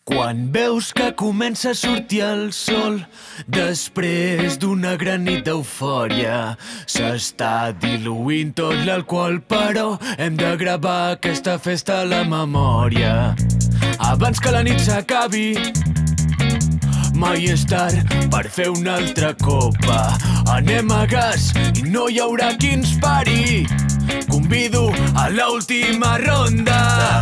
Quan veus que comença a sortir el sol després d'una gran nit d'eufòria, s'està diluint tot l'alcohol, però hem de gravar aquesta festa a la memòria. Abans que la nit s'acabi, mai és tard per fer una altra copa. Anem a gas i no hi haurà qui ens pari. Convido a l'última ronda.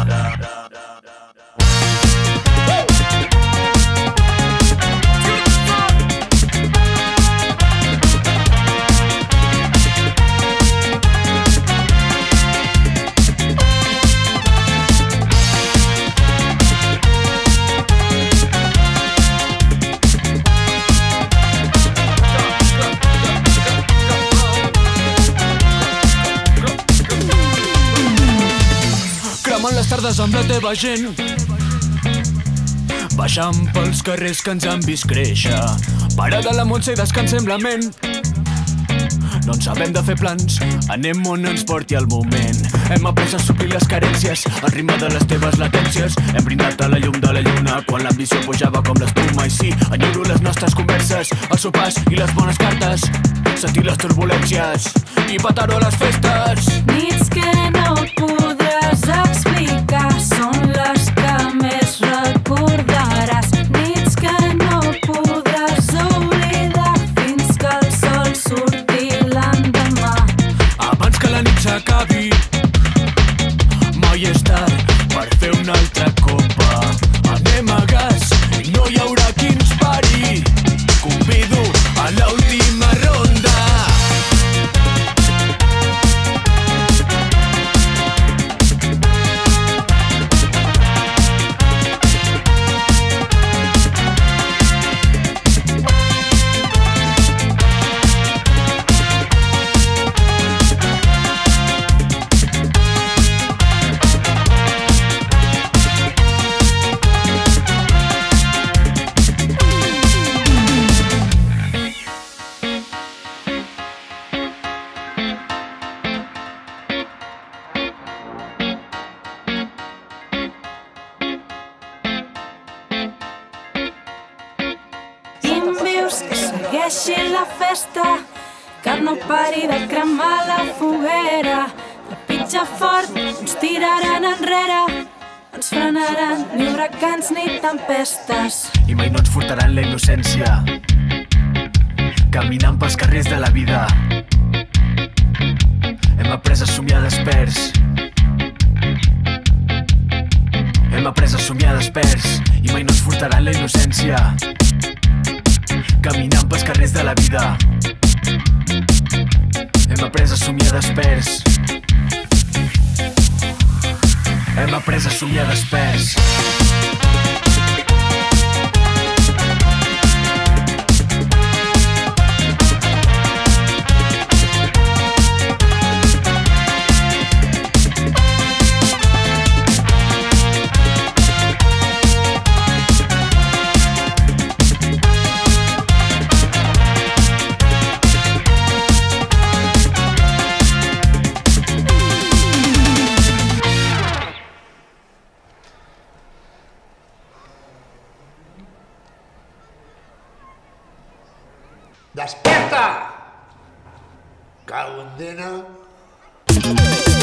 Cremant les tardes amb la teva gent, baixant pels carrers que ens han vist créixer. Parada la Montse i descansem la ment. No en sabem de fer plans, anem on ens porti el moment. Hem après a suplir les carències al ritme de les teves latències. Hem brindat a la llum de la lluna quan l'ambició pujava com l'espuma. I sí, enyoro les nostres converses, els sopars i les bones cartes, sentir les turbulències i petar-ho a les festes. Nits que no podràs explicar són les que més recordaràs. Nits que no podràs oblidar fins que el sol surti l'endemà. Abans que la nit s'acabi, mai és tard per fer una altra copa. Anem a gas i no hi haurà qui ens pari. Convido a l'última ronda. Que segueixi la festa, que no pari de cremar la foguera. Trepitja fort, ens tiraran enrere, ens frenaran ni huracans ni tempestes. I mai no ens furtaran la innocència, caminant pels carrers de la vida. Hem après a somiar desperts, hem après a somiar desperts. I mai no ens furtaran la innocència, caminant pels carrers de la vida. Hem après a somiar desperts, hem après a somiar desperts. ¡Despierta! ¡Cago en dena!